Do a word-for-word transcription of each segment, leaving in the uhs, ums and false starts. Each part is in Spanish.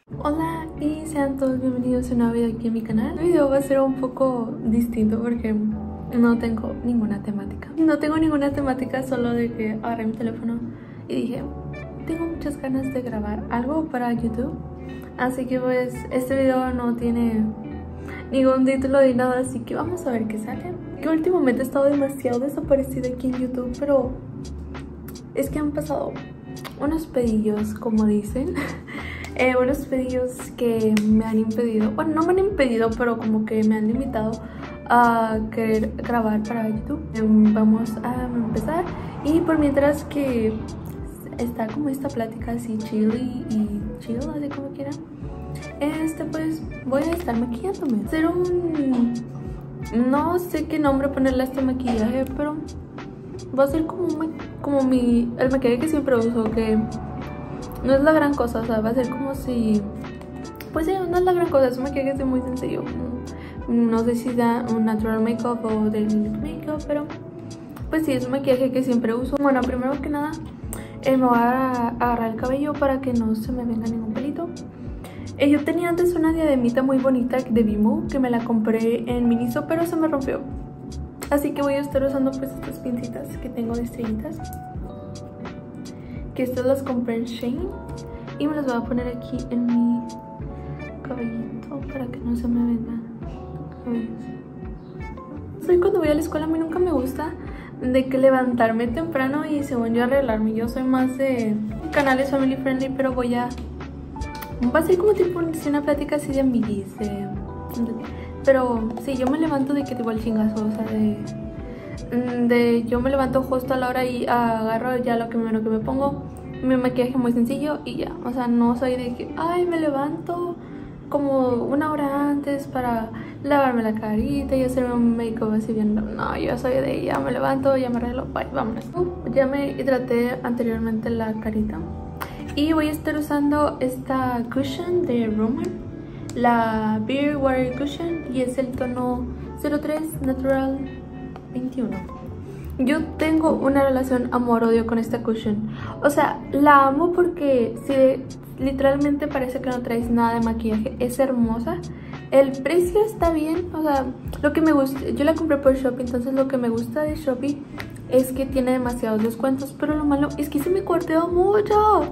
Hola y sean todos bienvenidos a un nuevo video aquí en mi canal. El video va a ser un poco distinto porque no tengo ninguna temática. No tengo ninguna temática, solo de que agarré mi teléfono y dije, tengo muchas ganas de grabar algo para YouTube. Así que pues este video no tiene ningún título ni nada, así que vamos a ver qué sale. Que últimamente he estado demasiado desaparecida aquí en YouTube, pero es que han pasado unos pedillos, como dicen. Eh, unos pedillos que me han impedido, bueno, no me han impedido, pero como que me han limitado a querer grabar para YouTube. Vamos a empezar y por mientras que está como esta plática así chill y chill, así como quieran, este pues voy a estar maquillándome. Hacer un... no sé qué nombre ponerle a este maquillaje, pero va a ser como, un, como mi, el maquillaje que siempre uso, que no es la gran cosa, o sea, va a ser como si... pues sí, no es la gran cosa, es un maquillaje muy sencillo. No sé si da un natural makeup o del makeup, pero pues sí, es un maquillaje que siempre uso. Bueno, primero que nada, eh, me voy a agarrar el cabello para que no se me venga ningún pelito. Eh, yo tenía antes una diademita muy bonita de Vimo, que me la compré en Miniso, pero se me rompió. Así que voy a estar usando pues estas pincitas que tengo de estrellitas, que estas las compré en Shein, y me las voy a poner aquí en mi cabellito para que no se me vengan cabellos. Soy cuando voy a la escuela, a mí nunca me gusta de que levantarme temprano y según yo arreglarme. Yo soy más de canales family friendly, pero voy a... va a ser como tipo una plática así de amiguis, de... pero sí, yo me levanto de que tipo el chingazo, o sea, de... de yo me levanto justo a la hora y agarro ya lo que menos que me pongo, mi maquillaje muy sencillo y ya. O sea, no soy de que ay, me levanto como una hora antes para lavarme la carita y hacerme un make-up así bien. No, yo soy de ya me levanto, ya me arreglo, bye, vámonos. Ya me hidraté anteriormente la carita y voy a estar usando esta cushion de Roman, la Beer Water Cushion, y es el tono cero tres Natural veintiuno. Yo tengo una relación amor-odio con esta cushion. O sea, la amo porque si literalmente parece que no traes nada de maquillaje, es hermosa. El precio está bien, o sea, lo que me gusta, yo la compré por Shopee, entonces lo que me gusta de Shopee es que tiene demasiados descuentos, pero lo malo es que se me cuarteó mucho.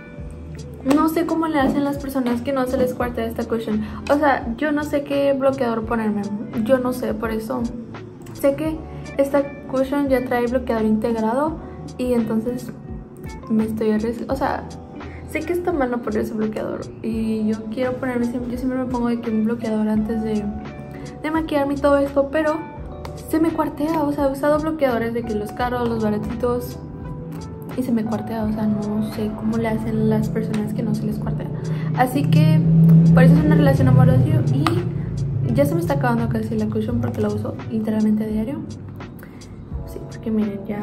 No sé cómo le hacen las personas que no se les cuartea esta cushion. O sea, yo no sé qué bloqueador ponerme, yo no sé, por eso sé que esta cushion ya trae bloqueador integrado y entonces me estoy arriesgando. O sea, sé que está mal no ponerse bloqueador y yo quiero ponerme siempre, yo siempre me pongo de que un bloqueador antes de, de maquillarme y todo esto, pero se me cuartea. O sea, he usado bloqueadores de que los caros, los baratitos, y se me cuartea. O sea, no sé cómo le hacen las personas que no se les cuartea. Así que por eso es una relación amor-odio y ya se me está acabando casi la cushion porque la uso literalmente a diario. Sí, porque miren, ya...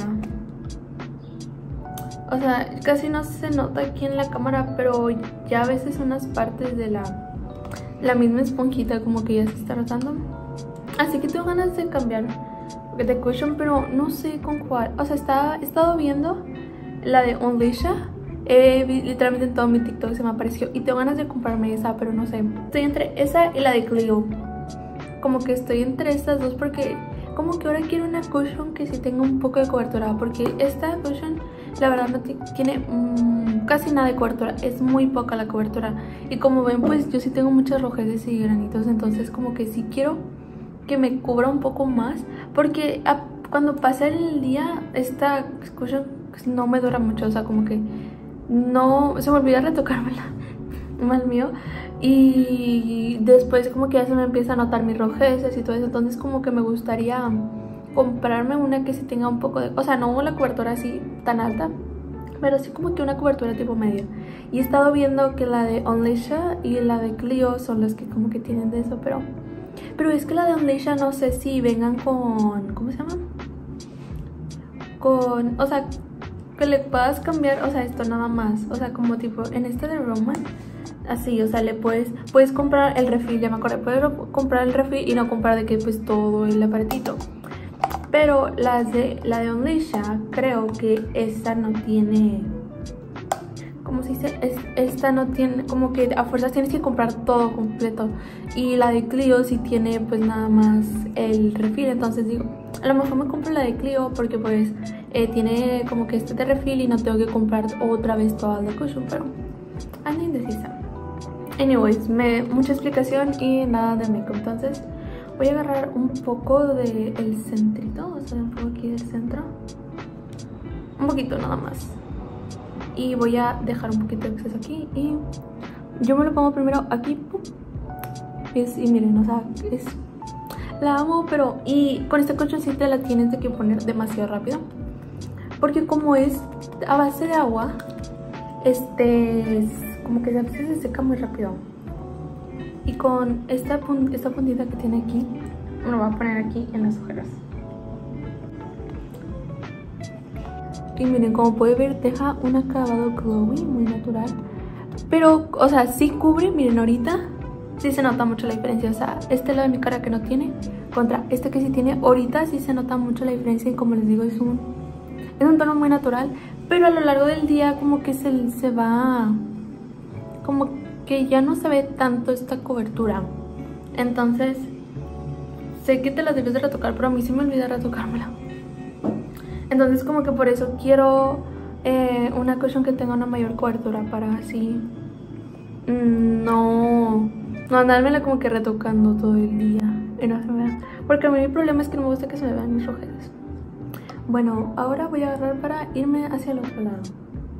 o sea, casi no se nota aquí en la cámara, pero ya a veces unas partes de la, la misma esponjita como que ya se está rotando. Así que tengo ganas de cambiar de cushion, pero no sé con cuál. O sea, está, he estado viendo la de Unleasha. Eh, literalmente en todo mi TikTok se me apareció y tengo ganas de comprarme esa, pero no sé. Estoy entre esa y la de Clio. Como que estoy entre estas dos porque como que ahora quiero una cushion que sí tenga un poco de cobertura, porque esta cushion la verdad no tiene mmm, casi nada de cobertura, es muy poca la cobertura. Y como ven, pues yo sí tengo muchas rojeces y granitos, entonces como que sí quiero que me cubra un poco más, porque a, cuando pase el día esta cushion no me dura mucho. O sea, como que no, se me olvida retocármela, mal mío, y después como que ya se me empieza a notar mis rojeces y todo eso. Entonces como que me gustaría comprarme una que sí tenga un poco de... o sea, no la cobertura así tan alta, pero sí como que una cobertura tipo media. Y he estado viendo que la de Unleasha y la de Clio son las que como que tienen de eso, pero... pero es que la de Unleasha no sé si vengan con... ¿cómo se llama? Con... o sea, que le puedas cambiar, o sea, esto nada más. O sea, como tipo en este de Roman, así, o sea, le puedes, puedes comprar el refil, ya me acordé, puedes comprar el refil y no comprar de que pues todo el aparatito. Pero las de, la de Unleasha, creo que esta no tiene como se dice, es, esta no tiene, como que a fuerzas tienes que comprar todo completo. Y la de Clio sí tiene pues nada más el refil. Entonces digo, a lo mejor me compro la de Clio porque pues eh, tiene como que este de refil y no tengo que comprar otra vez toda la cushion, pero ando indecisa. Anyways, me, mucha explicación y nada de make-up. Entonces voy a agarrar un poco del de centrito, o sea, un poco aquí del centro. Un poquito nada más. Y voy a dejar un poquito de exceso aquí. Y yo me lo pongo primero aquí. ¡Pum! Es, y miren, o sea, es... La amo, pero... Y con esta colchoncita la tienes de que poner demasiado rápido. Porque como es a base de agua, este... Es como que se, se seca muy rápido. Y con esta, pun esta puntita que tiene aquí, me lo voy a poner aquí en las ojeras. Y miren, como pueden ver, deja un acabado glowy, muy natural. Pero, o sea, sí cubre, miren, ahorita sí se nota mucho la diferencia. O sea, este lado de mi cara que no tiene, contra este que sí tiene, ahorita sí se nota mucho la diferencia. Y como les digo, es un, es un tono muy natural. Pero a lo largo del día como que se, se va... Como que ya no se ve tanto esta cobertura. Entonces, sé que te la debes de retocar, pero a mí sí me olvida retocármela. Entonces como que por eso quiero eh, una cushion que tenga una mayor cobertura para así mmm, no, no andármela como que retocando todo el día y no se me vea. Porque a mí mi problema es que no me gusta que se me vean mis ojeras. Bueno, ahora voy a agarrar para irme hacia el otro lado.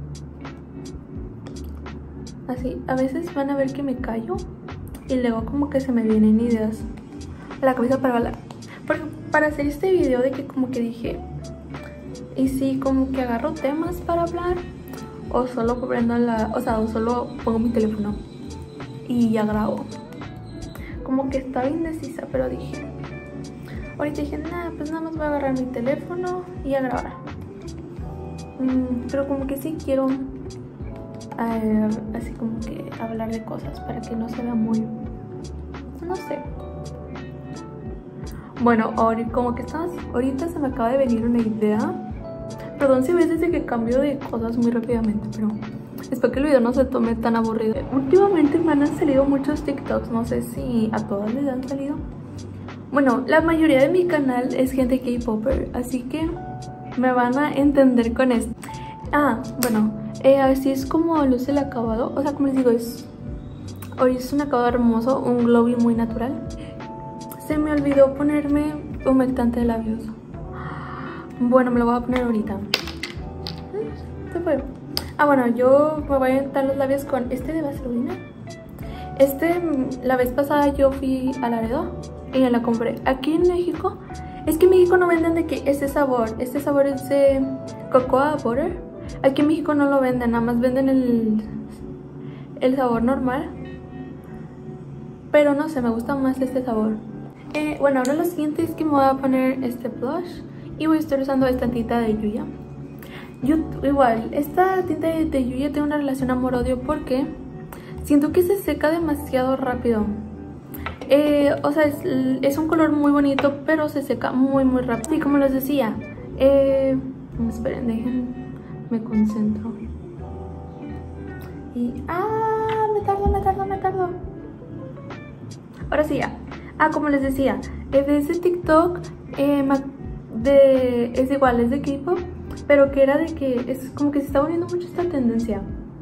Así, a veces van a ver que me callo y luego como que se me vienen ideas a la cabeza para hablar. Porque para hacer este video de que como que dije... Y sí, como que agarro temas para hablar o solo prendo la, o sea, o solo pongo mi teléfono y ya grabo. Como que estaba indecisa, pero dije, ahorita dije, nada, pues nada más voy a agarrar mi teléfono y a grabar. Mm, pero como que sí quiero eh, así como que hablar de cosas para que no se vea muy, no sé. Bueno, ahora como que estás, ahorita se me acaba de venir una idea. Perdón si ves desde que cambio de cosas muy rápidamente, pero espero que el video no se tome tan aburrido. Últimamente me han salido muchos TikToks, no sé si a todas les han salido. Bueno, la mayoría de mi canal es gente K-Popper, así que me van a entender con esto. Ah, bueno, eh, así es como luce el acabado. O sea, como les digo, es, hoy es un acabado hermoso, un glowy muy natural. Se me olvidó ponerme humectante de labios. Bueno, me lo voy a poner ahorita. Se fue. Ah, bueno, yo me voy a untar los labios con este de Vaselina. Este, la vez pasada yo fui a Laredo y ya la compré. Aquí en México, es que en México no venden de que este sabor. Este sabor es de Cocoa Butter. Aquí en México no lo venden, nada más venden el, el sabor normal. Pero no sé, me gusta más este sabor. Eh, bueno, ahora lo siguiente es que me voy a poner este blush. Y voy a estar usando esta tinta de Yuya. Yo, igual, esta tinta de, de Yuya tiene una relación amor-odio porque siento que se seca demasiado rápido. Eh, o sea, es, es un color muy bonito, pero se seca muy muy rápido. Y como les decía, eh, esperen, dejen, me concentro. Y, ah, me tardo, me tardo, me tardo. Ahora sí ya. Ah, como les decía, eh, de ese TikTok, eh, me De, es igual, es de K-pop, pero que era de que es como que se está volviendo mucho esta tendencia.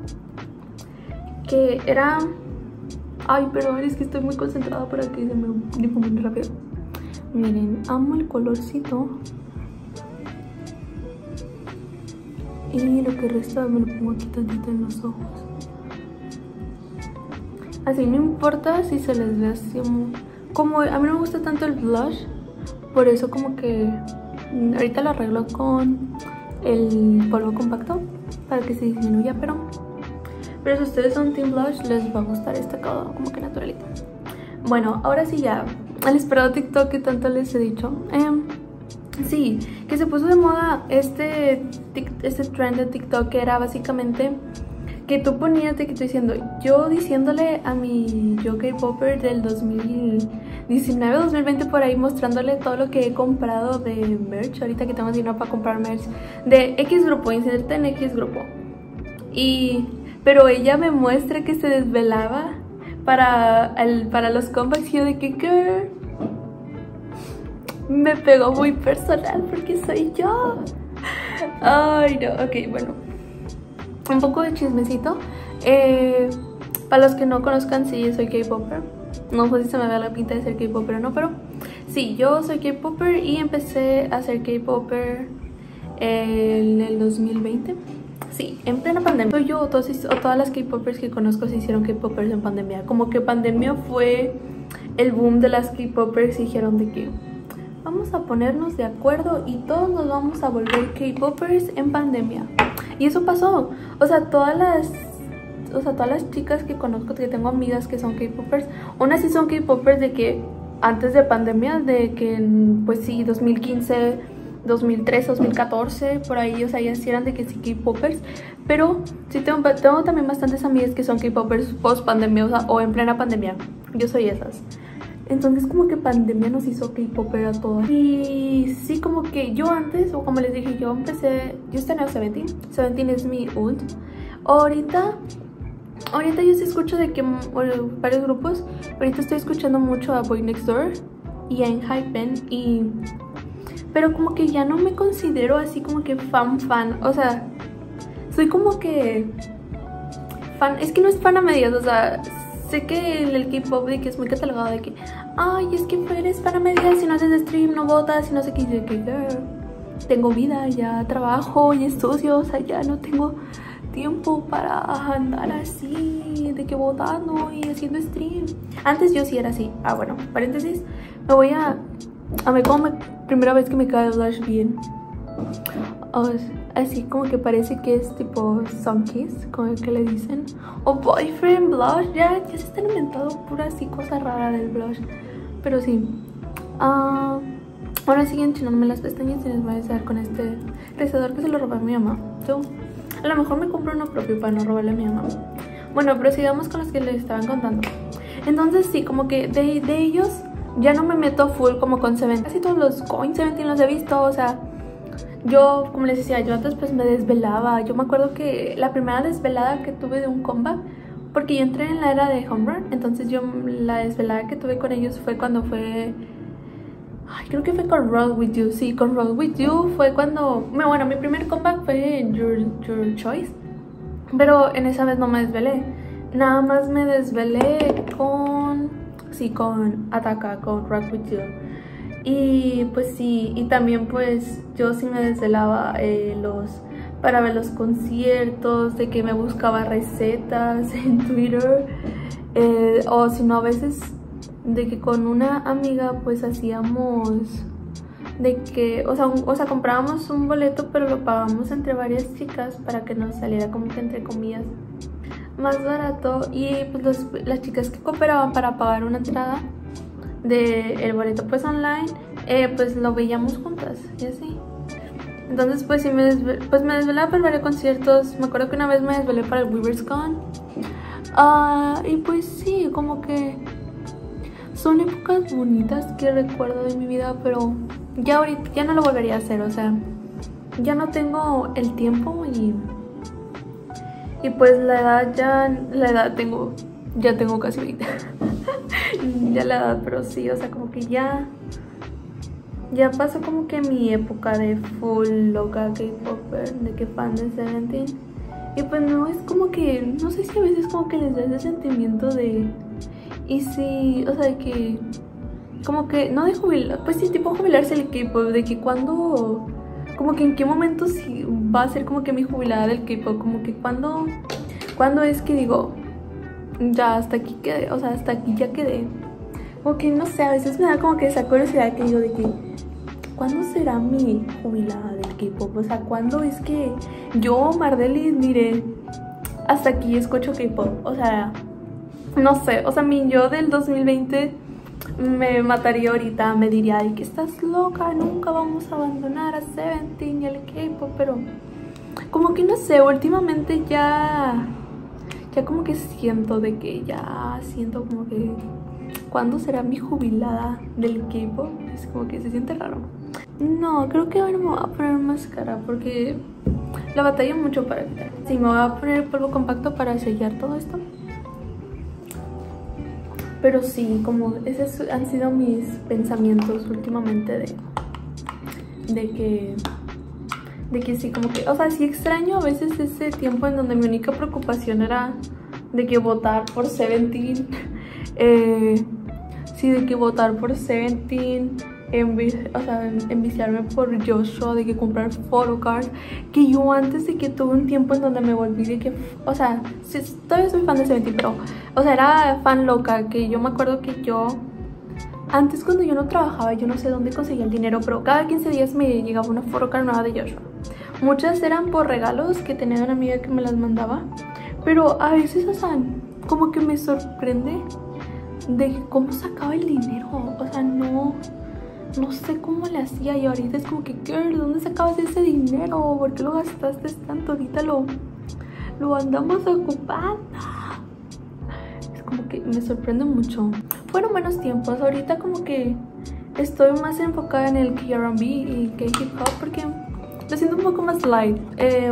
Que era... Ay, pero es que estoy muy concentrada para que se me difume muy rápido. Miren, amo el colorcito. Y lo que resta me lo pongo aquí tantito en los ojos. Así no importa si se les ve así como... como a mí no me gusta tanto el blush, por eso como que ahorita lo arreglo con el polvo compacto para que se disminuya, pero pero si ustedes son team blush les va a gustar este acabado como que naturalito. Bueno, ahora sí ya, el esperado TikTok que tanto les he dicho. Eh, sí, que se puso de moda este, este trend de TikTok que era básicamente que tú ponías de que estoy diciendo, yo diciéndole a mi yo K-Popper del dos mil diecinueve, dos mil veinte por ahí, mostrándole todo lo que he comprado de merch, ahorita que tengo dinero para comprar merch de X grupo, inserta en X grupo. Y pero ella me muestra que se desvelaba para, el, para los comebacks y yo de que girl, me pegó muy personal porque soy yo. Ay no, ok, bueno, un poco de chismecito. eh, para los que no conozcan, sí, soy K-popper. No sé si se me da la pinta de ser K-popper o no, pero sí, yo soy K-popper y empecé a ser K-popper en el dos mil veinte. Sí, en plena pandemia. Yo o, todos, o todas las K-popers que conozco se hicieron K-popers en pandemia. Como que pandemia fue el boom de las K-popers y dijeron de que vamos a ponernos de acuerdo y todos nos vamos a volver K-popers en pandemia. Y eso pasó. O sea, todas las... O sea, todas las chicas que conozco, que tengo amigas que son K-popers, unas sí son K-popers de que antes de pandemia, de que pues sí, dos mil quince, dos mil trece, dos mil catorce, por ahí, o sea, ellas sí eran de que sí K-popers. Pero sí tengo, tengo también bastantes amigas que son K-popers post pandemia, o sea, o en plena pandemia. Yo soy esas. Entonces como que pandemia nos hizo K-popper a todas. Y sí, como que yo antes, o como les dije, yo empecé, yo estaba en Seventeen. Seventeen es mi ult. Ahorita... Ahorita yo sí escucho de que bueno, varios grupos. Ahorita estoy escuchando mucho a Boy Next Door y a Enhypen y... Pero como que ya no me considero así como que fan fan. O sea, soy como que... fan, es que no es fan a medias, o sea... Sé que el K-pop de que es muy catalogado de que... Ay, es que eres fan a medias, si no haces stream, no votas, si no sé qué. De que girl, tengo vida, ya trabajo y estudio, o sea, ya no tengo... tiempo para andar así de que votando y haciendo stream. Antes yo sí era así. Ah, bueno, paréntesis, me voy a a ver como me, primera vez que me cae el blush bien. Oh, así como que parece que es tipo Sunkiss, como que le dicen, o boyfriend blush. Ya, ya se están inventando pura así cosa rara del blush. Pero sí, uh, ahora siguen enchinarme las pestañas y les voy a hacer con este rizador que se lo robó a mi mamá. So, a lo mejor me compro uno propio para no robarle a mi mamá. Bueno, pero sigamos con los que les estaban contando. Entonces sí, como que de, de ellos ya no me meto full como con Seventeen. Casi todos los coins Seventeen los he visto, o sea, yo, como les decía, yo antes pues me desvelaba. Yo me acuerdo que la primera desvelada que tuve de un comeback, porque yo entré en la era de Home Run, entonces yo la desvelada que tuve con ellos fue cuando fue... Ay, creo que fue con Roll With You, sí, con Roll With You fue cuando... Bueno, mi primer comeback fue Your, Your Choice, pero en esa vez no me desvelé. Nada más me desvelé con... Sí, con Ataka, con Rock With You. Y pues sí, y también pues yo sí me desvelaba eh, los... para ver los conciertos, de que me buscaba recetas en Twitter. Eh, o si no, a veces... de que con una amiga pues hacíamos de que, o sea, un, o sea, comprábamos un boleto pero lo pagábamos entre varias chicas para que nos saliera como que entre comillas más barato, y pues los, las chicas que cooperaban para pagar una entrada del de boleto pues online, eh, pues lo veíamos juntas y así. Entonces pues sí me, desve pues me desvelaba para varios conciertos. Me acuerdo que una vez me desvelé para el Weavers Con. Uh, y pues sí, como que son épocas bonitas que recuerdo de mi vida, pero ya ahorita ya no lo volvería a hacer, o sea, ya no tengo el tiempo y y pues la edad ya, la edad tengo, ya tengo casi veinte, ya la edad, pero sí, o sea, como que ya, ya pasó como que mi época de full loca K-popper, de que fan de Seventeen, y pues no, es como que, no sé si a veces como que les da ese sentimiento de... Y sí, o sea, de que... Como que, no de jubilar, pues sí, tipo jubilarse el K-pop, de que cuando... Como que en qué momento sí va a ser como que mi jubilada del K-pop, como que cuando... Cuando es que digo, ya hasta aquí quedé, o sea, hasta aquí ya quedé. Como que, no sé, a veces me da como que esa curiosidad que digo de que... ¿Cuándo será mi jubilada del K-pop? O sea, ¿cuándo es que yo, Mardelis, diré, hasta aquí escucho K-pop? O sea... No sé, o sea, mi yo del dos mil veinte me mataría ahorita, me diría, ay, que estás loca, nunca vamos a abandonar a Seventeen y al K-pop, pero como que no sé, últimamente ya, ya como que siento de que ya siento como que, ¿cuándo será mi jubilada del K-pop? Es como que se siente raro. No, creo que ahora me voy a poner máscara porque la batalla mucho para quitar. Sí, me voy a poner polvo compacto para sellar todo esto. Pero sí, como esos han sido mis pensamientos últimamente de, de que... De que sí, como que... O sea, sí extraño a veces ese tiempo en donde mi única preocupación era de que votar por Seventeen. eh, sí, de que votar por Seventeen. Envi o sea, enviciarme por Joshua, de que comprar photocards. Que yo antes de que tuve un tiempo en donde me volví de que... O sea, sí, todavía soy fan de Seventeen, pero... O sea, era fan loca, que yo me acuerdo que yo... Antes cuando yo no trabajaba, yo no sé dónde conseguía el dinero, pero cada quince días me llegaba una photocard nueva de Joshua. Muchas eran por regalos que tenía una amiga que me las mandaba, pero a veces, o sea, como que me sorprende de cómo sacaba el dinero. O sea, no, no sé cómo le hacía, y ahorita es como que, girl, ¿dónde sacabas ese dinero? ¿Por qué lo gastaste tanto? Ahorita lo, lo andamos ocupando. Es como que me sorprende mucho. Fueron buenos tiempos. Ahorita como que estoy más enfocada en el K R and B y K-hip hop porque lo siento un poco más light. Eh,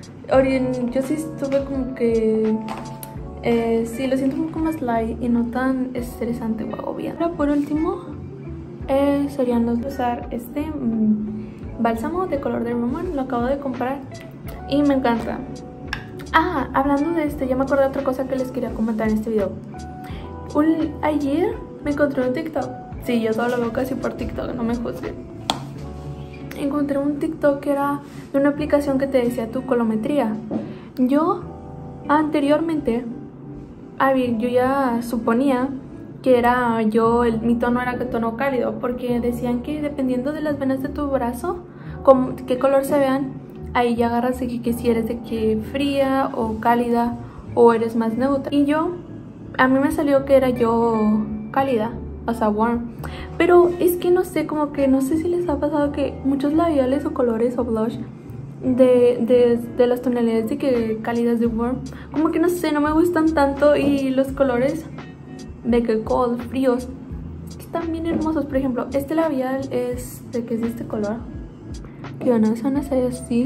yo sí estuve como que... Eh, sí, lo siento un poco más light y no tan estresante o agobiante. Ahora por último eh, serían los de usar este mmm, bálsamo de color de Roman. Lo acabo de comprar y me encanta. Ah, hablando de este, ya me acordé de otra cosa que les quería comentar en este video. Un, ayer me encontré un TikTok. Sí, yo todo lo veo casi por TikTok, no me juzguen. Encontré un TikTok que era de una aplicación que te decía tu colometría. Yo anteriormente, a ver, yo ya suponía que era yo, el, mi tono era tono cálido, porque decían que dependiendo de las venas de tu brazo, con qué color se vean, ahí ya agarras de que, que si eres de que fría o cálida o eres más neutra. Y yo, a mí me salió que era yo cálida, o sea, warm. Pero es que no sé, como que no sé si les ha pasado que muchos labiales o colores o blush de, de, de las tonalidades de que cálidas de warm, como que no sé, no me gustan tanto, y los colores de que cold, fríos, están bien hermosos. Por ejemplo, este labial es de que es de este color, que van a ser así.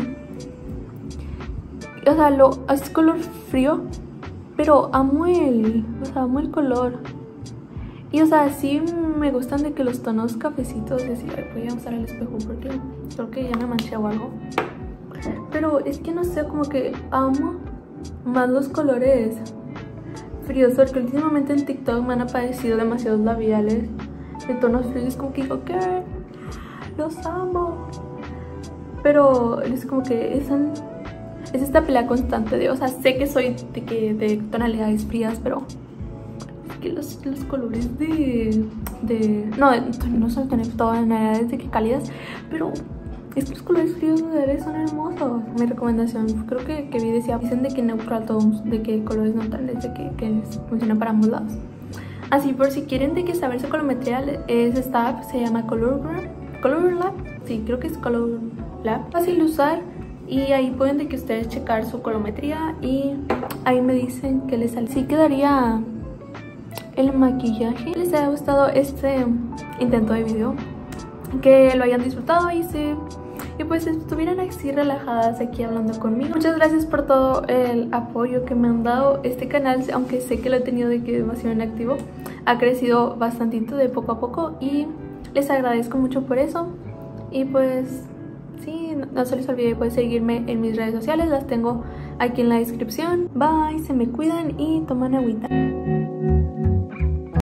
O sea, lo, es color frío, pero amo el, o sea, amo el color. Y o sea, sí me gustan de que los tonos cafecitos, es decir, voy a usar el espejo porque creo que ya me manché o algo. Pero es que no sé, como que amo más los colores fríos, porque últimamente en TikTok me han aparecido demasiados labiales de tonos fríos, como que digo, ¿qué? Los amo. Pero es como que es, un, es esta pelea constante de, o sea, sé que soy de, que, de tonalidades frías, pero es que los, los colores de, de... No, no son tonalidades de que cálidas, pero estos colores fríos de son hermosos. Mi recomendación, creo que, que vi decía, dicen de que neutral tones, de que colores neutrales, de que, que funcionan para ambos lados. Así por si quieren de que saber su colometría, es esta app, se llama Color, Color Lab. Sí, creo que es Color Lab. Fácil de usar y ahí pueden de que ustedes checar su colometría y ahí me dicen que les sale. Sí quedaría el maquillaje. Les haya gustado este intento de video, que lo hayan disfrutado y se... y pues estuvieran así relajadas aquí hablando conmigo. Muchas gracias por todo el apoyo que me han dado. Este canal, aunque sé que lo he tenido de que demasiado inactivo, ha crecido bastantito de poco a poco y les agradezco mucho por eso. Y pues sí, no se les olvide pues seguirme en mis redes sociales, las tengo aquí en la descripción. Bye, se me cuidan y toman agüita.